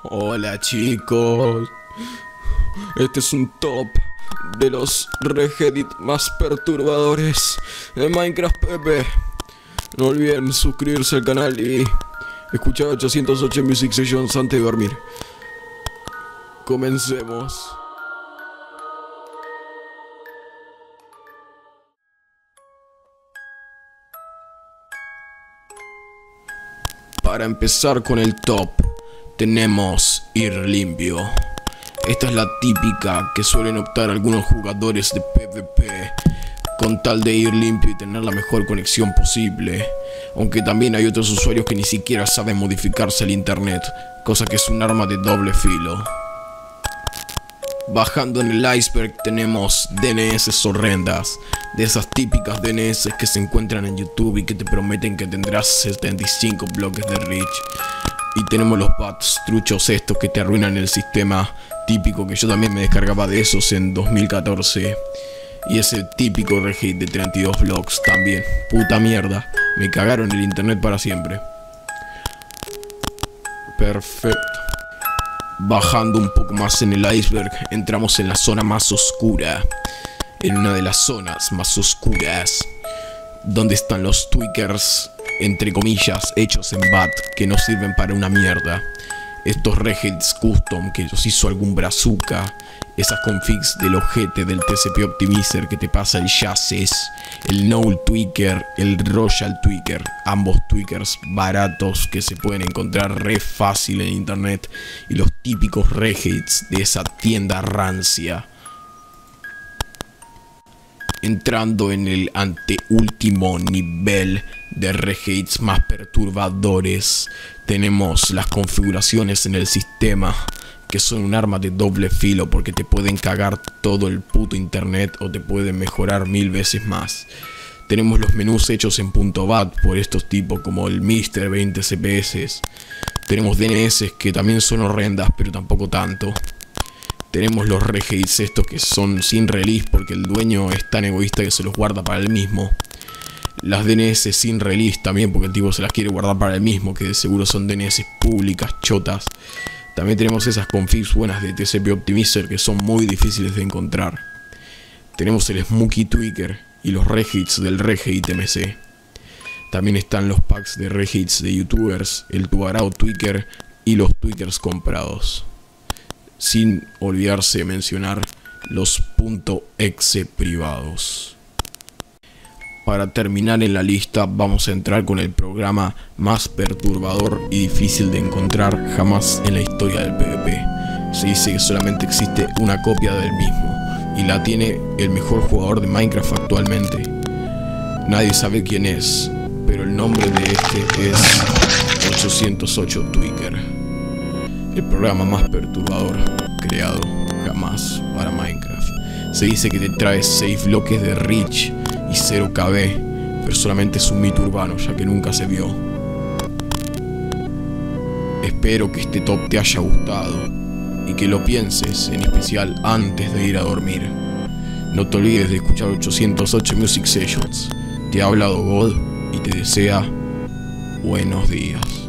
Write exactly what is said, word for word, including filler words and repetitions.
Hola chicos, este es un top de los regedit más perturbadores de Minecraft P P. No olviden suscribirse al canal y escuchar ochocientos ocho Music Sessions antes de dormir. Comencemos. Para empezar con el top, tenemos Ir Limpio. Esta es la típica que suelen optar algunos jugadores de PvP con tal de ir limpio y tener la mejor conexión posible. Aunque también hay otros usuarios que ni siquiera saben modificarse el internet, cosa que es un arma de doble filo. Bajando en el iceberg tenemos D N S horrendas, de esas típicas D N S que se encuentran en YouTube y que te prometen que tendrás setenta y cinco bloques de reach. Y tenemos los bots truchos estos que te arruinan el sistema, típico que yo también me descargaba de esos en dos mil catorce. Y ese típico regate de treinta y dos blocks también, puta mierda, me cagaron el internet para siempre. Perfecto. Bajando un poco más en el iceberg, entramos en la zona más oscura. En una de las zonas más oscuras, donde están los tweakers, entre comillas, hechos en B A T, que no sirven para una mierda. Estos regates custom que los hizo algún brazuca. Esas configs del ojete del T C P Optimizer que te pasa el Chassis, el Null Tweaker, el Royal Tweaker, ambos tweakers baratos que se pueden encontrar re fácil en internet, y los típicos regates de esa tienda rancia. Entrando en el anteúltimo nivel de regates más perturbadores, tenemos las configuraciones en el sistema, que son un arma de doble filo porque te pueden cagar todo el puto internet o te pueden mejorar mil veces más. Tenemos los menús hechos en .bat por estos tipos como el mister veinte C P S. Tenemos D N S que también son horrendas pero tampoco tanto. Tenemos los regates estos que son sin release porque el dueño es tan egoísta que se los guarda para él mismo. Las D N S sin release también porque el tipo se las quiere guardar para él mismo, que de seguro son D N S públicas chotas. También tenemos esas configs buenas de T C P Optimizer que son muy difíciles de encontrar. Tenemos el Smokey Tweaker y los regates del Regate M C. También están los packs de regates de youtubers, el Tubarao Tweaker y los tweakers comprados. Sin olvidarse de mencionar los .exe privados. Para terminar en la lista vamos a entrar con el programa más perturbador y difícil de encontrar jamás en la historia del PvP. Se dice que solamente existe una copia del mismo y la tiene el mejor jugador de Minecraft actualmente. Nadie sabe quién es, pero el nombre de este es ochocientos ocho Tweaker. El programa más perturbador creado jamás para Minecraft. Se dice que te trae seis bloques de reach y cero K B, pero solamente es un mito urbano ya que nunca se vio. Espero que este top te haya gustado y que lo pienses, en especial antes de ir a dormir. No te olvides de escuchar ochocientos ocho Music Sessions. Te ha hablado God y te desea buenos días.